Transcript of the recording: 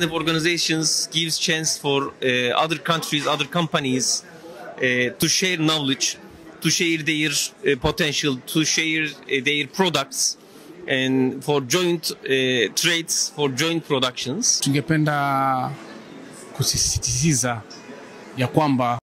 The organizations gives chance for other countries, other companies to share knowledge, to share their potential, to share their products, and for joint trades, for joint productions. Tungependa kusisitiza ya kwamba